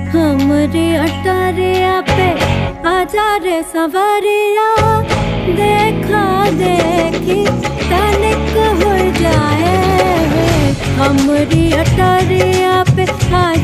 हमरी अटरिया पे आजा रे सवरिया, देखा देखी तनिक हो जाए। हमरी अटरिया